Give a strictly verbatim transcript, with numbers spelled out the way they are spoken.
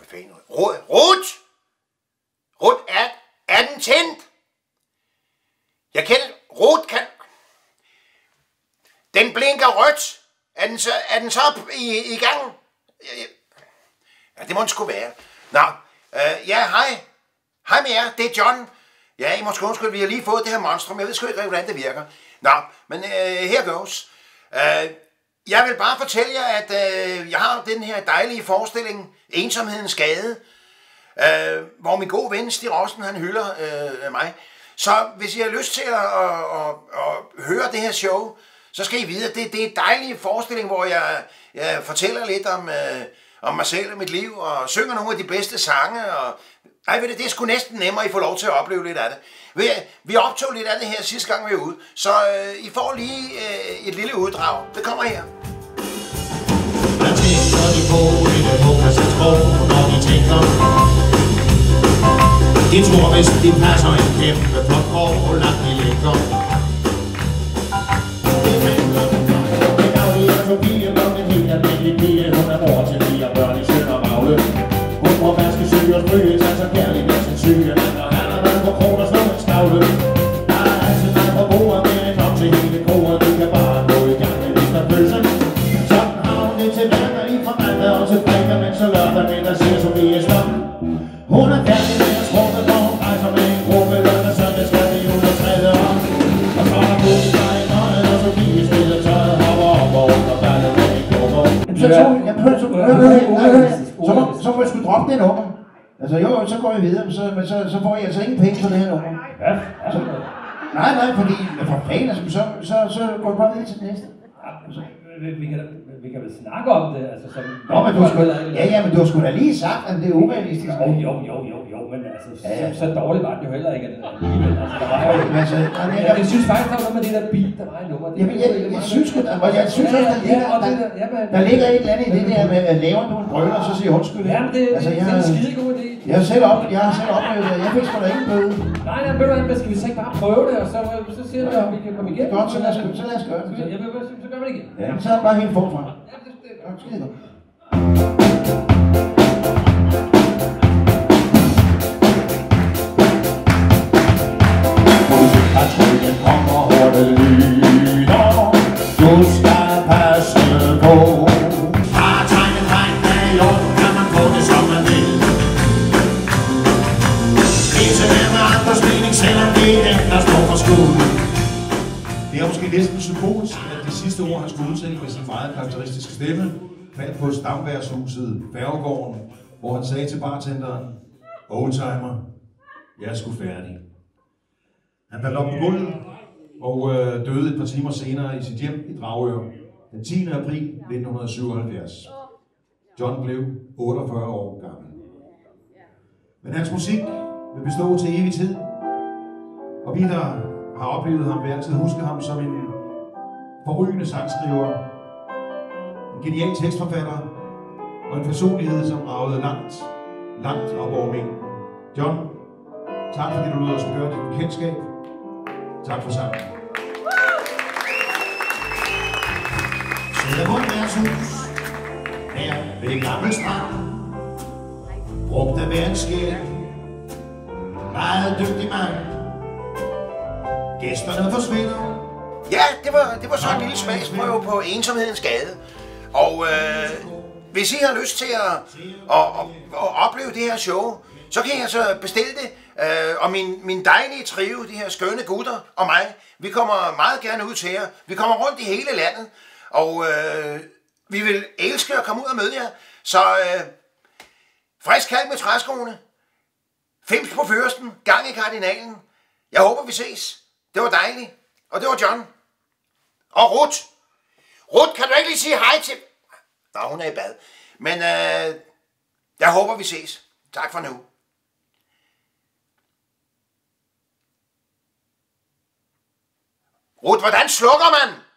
fanden? Ruth! Ruth, er, er den tændt? Jeg kender... Ruth kan... Den blinker rødt. Er den så, er den så i, i gang? Ja, det må den sgu være. Nå, øh, ja, hej. Hej med jer, det er John. Ja, I må sgu undskylde, vi har lige fået det her monstrum. Jeg ved sgu ikke, hvordan det virker. Nå, men øh, her goes. Øh, jeg vil bare fortælle jer, at øh, jeg har den her dejlige forestilling, Ensomhedens Gade, øh, hvor min gode ven Stig Rossen, han hylder øh, mig. Så hvis I har lyst til at, at, at, at høre det her show, så skal I vide, at det, det er en dejlig forestilling, hvor jeg, jeg fortæller lidt om, øh, om mig selv og mit liv, og synger nogle af de bedste sange, og ej, ved det, det er sgu næsten nemmere, at I får lov til at opleve lidt af det. Vi, vi optog lidt af det her sidste gang, vi var ude, så øh, I får lige øh, et lille uddrag. Det kommer her. Hvad tænker de på i det vågeste sprog, når de tænker? De tror, hvis de passer en kæmpe flot krog, langt de ligger. Det handler om det daglige er Sofie, når det helt almindelige pige. Hun er mor til fire børn i søn og magle. Hun må vaske syge og stryge, sig så kærlig med sin syge. Og han har været på kroner slå en stavle. Der er altid langt på bordet, men et op til hele koret. Du kan bare gå i gang med Mister Pølse. Sådan har hun det til hverdag i fra mandag og til fredag, men så lørdag, men der siger Sofie stop. Hun er færdig med at skruppe, når hun rejser med en gruppe. Lørdag søndag skal vi ud og træde op. Og så er der god i sig i nøjet, og Sofie stiller tøjet, hopper op og under ballet med en klubber. Så tog jeg prøvede så så må så må jeg sgu droppe det nummer. Altså jo, så går jeg videre, så men så så får jeg altså ingen penge for det her nummer. Ja. Så, nej, nej, fordi for fanden, altså, så så så går jeg bare videre til det næste. Så, vi, vi, kan, vi kan vel snakke om det, altså som... Nå, men du skulle, ja, ja, men du skulle da lige sagt, at det er urealistisk. Jo, jo, jo, jo, jo, men altså, ja, ja. Så, så dårligt var det jo heller ikke, at den alligevel, altså, der var jo... Men altså, jeg, jeg, jeg, jeg synes faktisk, der var noget med det der beat, der var i nummer. Jamen, jeg, jeg, jeg synes sgu, og jeg synes også, der ligger, der, der ligger et eller andet i det der med, at laver du en brøl, og så siger undskyld. Jamen, det, altså, det, jeg, det er en skidegod idé. Jeg har selv op, jeg har selv oplevet det, jeg fik sgu da ingen bøde. Nej, nej, ved du hvad, skal vi så ikke bare prøve det, og så, så ser vi, om vi kan komme igennem? Godt, så lad os, så lad os gøre det. Ja, så, så gør vi det igen. Ja, så er det bare helt forfra. Ja, det, det, ja, skide godt. Patruljen kommer hurtigt lyder. Du skal passe på. Bare tegnet tegn af i orden, kan man få det som man vil. Vise med med andres mening, selvom det ender står for skud. Det er måske næsten symbolsk, at de sidste ord, han skulle udtale med sin meget karakteristiske stemme, faldt på Stamværdshuset, Færgegården, hvor han sagde til bartenderen, oldtimer, jeg er sgu færdig. Han faldt op på gulvet og øh, døde et par timer senere i sit hjem i Dragør, den tiende april nitten syvoghalvfjerds. John blev otteogfyrre år gammel. Men hans musik vil bestå til evig tid, og vi, der har oplevet ham, vil altid huske ham som en forrygende sangskriver, en genial tekstforfatter og en personlighed, som ragede langt, langt op over mængden. John, tak fordi du lød os gøre dit bekendtskab. Tak for sangen. Sædemund værtshus, her ved Gammel Strand, brugt af hver en skæld, meget dygtig mand. Gæsterne forsvinder. Ja, det var, det var så en lille smagsprøve på Ensomhedens Gade. Og øh, hvis I har lyst til at, at, at, at opleve det her show, så kan I altså bestille det. Øh, og min, min dejlige trio, de her skønne gutter og mig, vi kommer meget gerne ud til jer. Vi kommer rundt i hele landet, og øh, vi vil elske at komme ud og møde jer. Så øh, frisk kalk med træskoene, fims på fyrsten, gang i kardinalen. Jeg håber, vi ses. Det var dejligt. Og det var John. Og Ruth. Ruth, kan du ikke lige sige hej til... Nå, hun er i bad. Men øh, jeg håber, vi ses. Tak for nu. Ruth, hvordan slukker man?